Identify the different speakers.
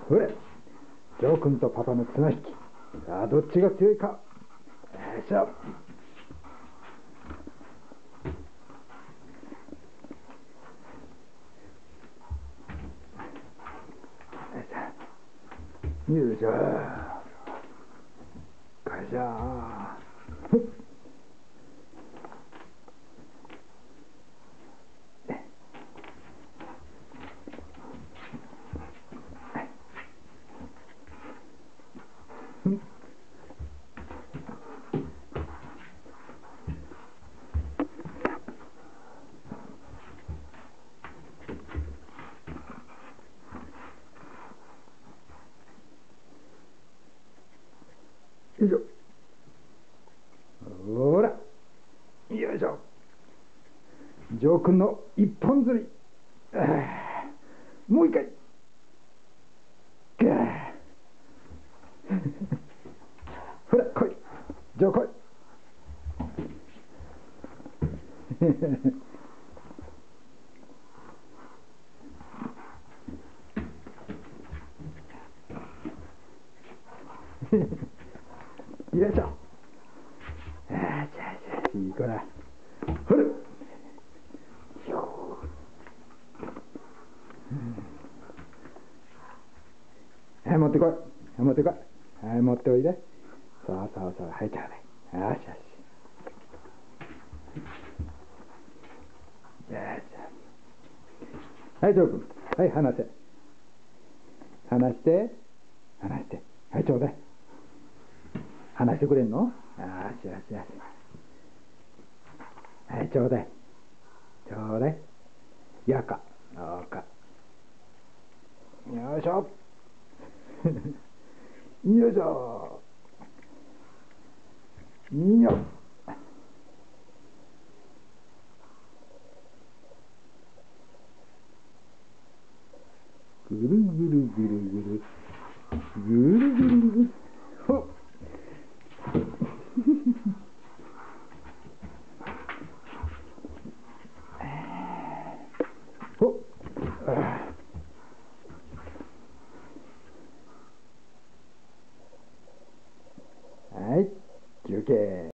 Speaker 1: ほれ、ジョー君とパパの綱引き。さあ、どっちが強いか。よいしょ。よいしょ。かしゃー。よいしょ。ほら。よいしょ。ジョー君の一本釣り。もう一回。ほら、来い。ジョー来い。よいしょ。いい子だ。ほら。はい、持ってこい。持ってこい。はい、持っておいで。そうそうそう。はい、ちょうだい。よしよし。はい、ジョー君。はい、離せ。離して。離して。はい、ちょうだい。離してくれんの？よしよしよし。はい、ちょうだい。ちょうだい。やか。そうか。よいしょ。よいしょ。よっ。ぐるぐるぐるぐる。ぐるぐる